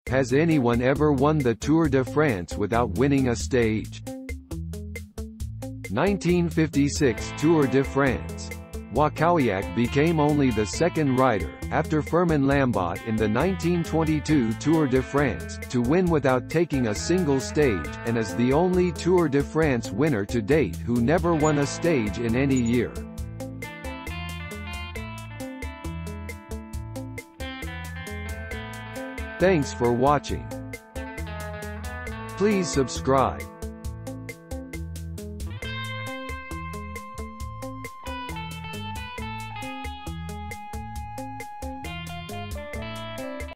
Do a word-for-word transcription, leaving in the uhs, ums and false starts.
Has anyone ever won the Tour de France without winning a stage? nineteen fifty-six Tour de France. Walkowiak became only the second rider, after Firmin Lambot in the nineteen twenty-two Tour de France, to win without taking a single stage, and is the only Tour de France winner to date who never won a stage in any year. Thanks for watching. Please subscribe.